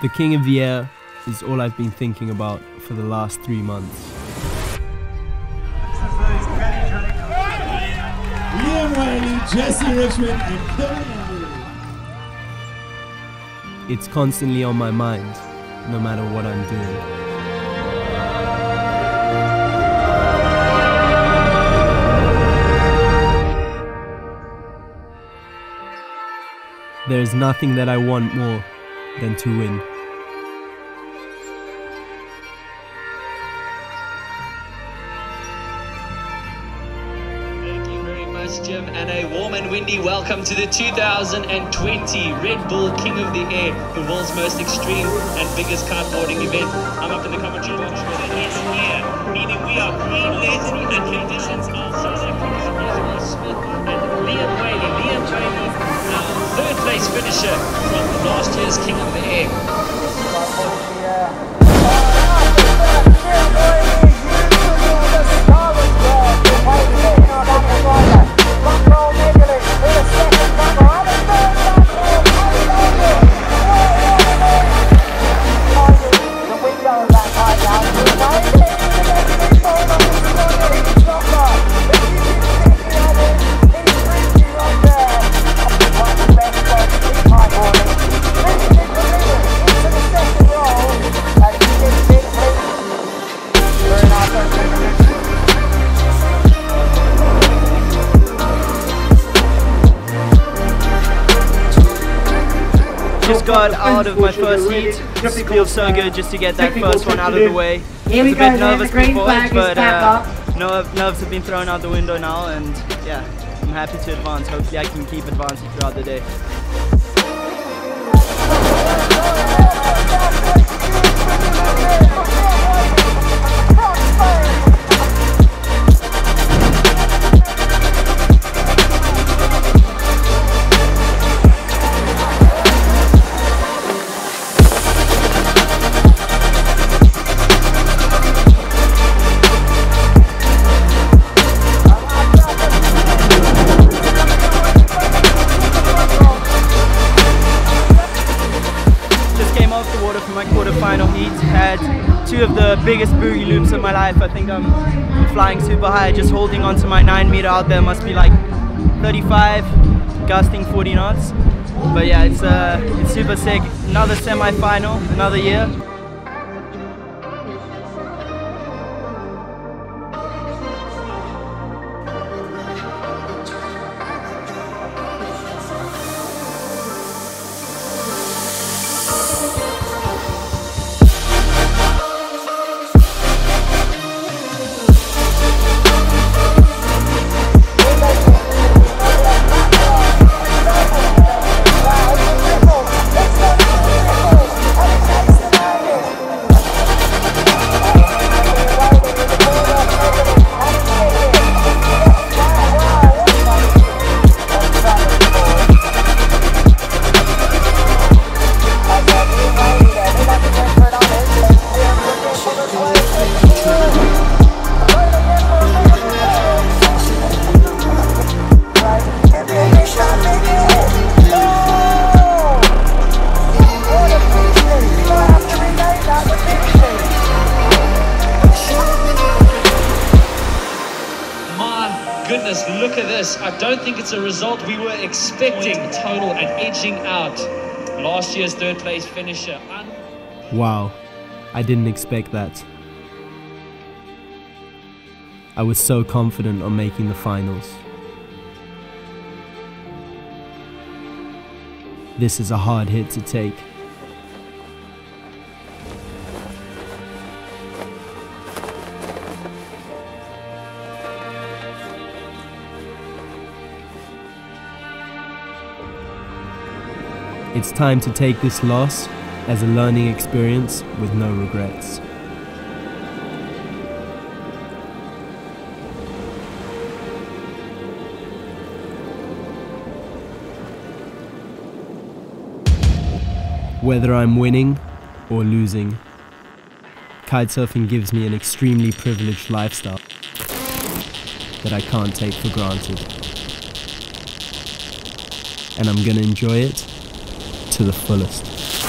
The King of the Air is all I've been thinking about for the last 3 months. Whaley, Jesse Richmond, and Porral. It's constantly on my mind, no matter what I'm doing. There is nothing that I want more than to win. Thank you very much, Jim, and a warm and windy welcome to the 2020 Red Bull King of the Air, the world's most extreme and biggest kiteboarding event. I'm up in the commentary box with an S here, meaning we are green-lit and conditions are so Smith and Liam Whaley. Liam Whaley, third place finisher from last year's King of the Air. Just got out of my first heat. It feels so good just to get that first one out of the way. I was a bit nervous before it, but nerves have been thrown out the window now, and yeah, I'm happy to advance. Hopefully I can keep advancing throughout the day. For my quarter-final heat, had 2 of the biggest boogie loops of my life. I think I'm flying super high, just holding onto my 9-meter out there. Must be like 35, gusting 40 knots. But yeah, it's super sick. Another semi-final, another year. Goodness, look at this. I don't think it's a result we were expecting. Total and edging out last year's third place finisher. Wow, I didn't expect that. I was so confident on making the finals. This is a hard hit to take. It's time to take this loss as a learning experience with no regrets. Whether I'm winning or losing, kitesurfing gives me an extremely privileged lifestyle that I can't take for granted. And I'm gonna enjoy it to the fullest.